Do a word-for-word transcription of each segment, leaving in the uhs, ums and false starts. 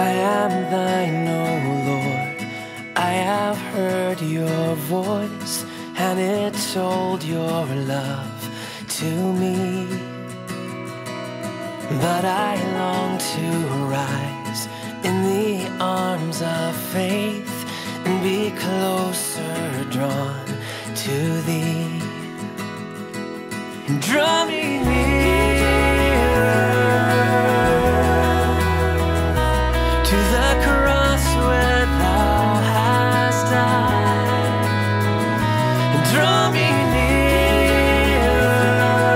I am thine, O Lord. I have heard your voice, and it told your love to me. But I long to rise in the arms of faith and be closer drawn to thee. Draw me nearer to the cross where thou hast died, and draw me nearer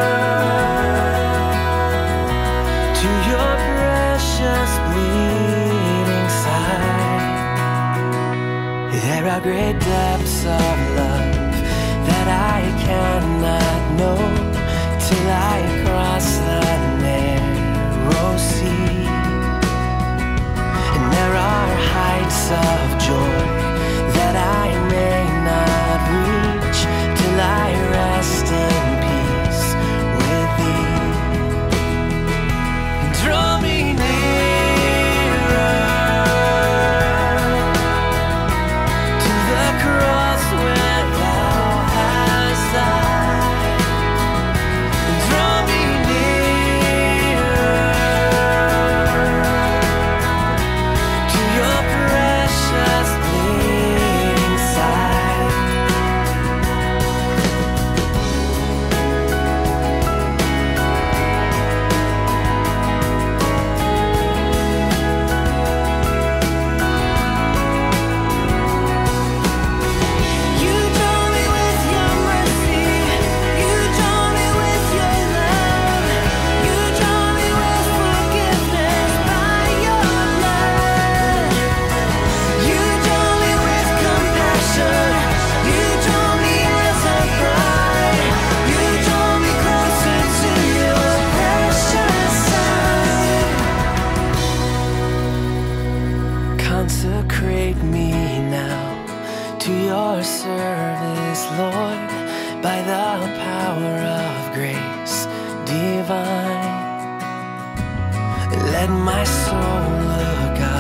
to your precious bleeding side. There are great depths of love that I cannot know till I cross the narrow sea. And there are heights of joy that I may not reach till I rest in peace with thee. Draw me nearer to the cross where thou hast died. Draw me nearer to your precious bleeding side. You draw me with your mercy, you draw me with your love, you draw me with forgiveness by your blood. You draw me with compassion, you draw me as a bride, you draw me closer to your precious Son. Consecrate me now to your service, Lord, by the power of grace divine. Let my soul look up